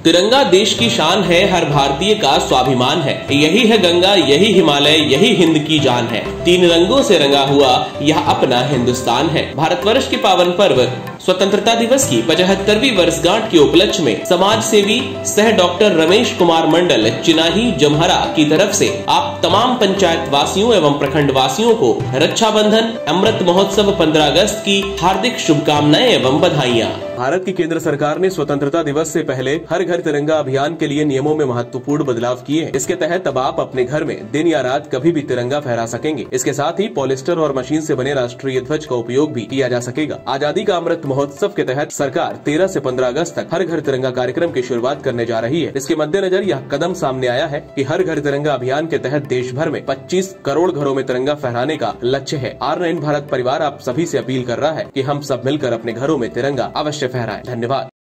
तिरंगा देश की शान है, हर भारतीय का स्वाभिमान है। यही है गंगा, यही हिमालय, यही हिंद की जान है। 3 रंगों से रंगा हुआ यह अपना हिंदुस्तान है। भारतवर्ष के पावन पर्व स्वतंत्रता दिवस की 75वीं वर्षगांठ के उपलक्ष्य में समाज सेवी सह डॉक्टर रमेश कुमार मंडल चिनाही जमहरा की तरफ से आप तमाम पंचायत वासियों एवं प्रखंड वासियों को रक्षाबंधन अमृत महोत्सव 15 अगस्त की हार्दिक शुभकामनाएं एवं बधाइयाँ। भारत की केंद्र सरकार ने स्वतंत्रता दिवस से पहले हर घर तिरंगा अभियान के लिए नियमों में महत्वपूर्ण बदलाव किए हैं। इसके तहत अब आप अपने घर में दिन या रात कभी भी तिरंगा फहरा सकेंगे। इसके साथ ही पॉलिस्टर और मशीन से बने राष्ट्रीय ध्वज का उपयोग भी किया जा सकेगा। आजादी का अमृत महोत्सव के तहत सरकार 13 से 15 अगस्त तक हर घर तिरंगा कार्यक्रम की शुरुआत करने जा रही है। इसके मद्देनजर यह कदम सामने आया है कि हर घर तिरंगा अभियान के तहत देश भर में 25 करोड़ घरों में तिरंगा फहराने का लक्ष्य है। R9 भारत परिवार आप सभी से अपील कर रहा है कि हम सब मिलकर अपने घरों में तिरंगा अवश्य फहराएं। धन्यवाद।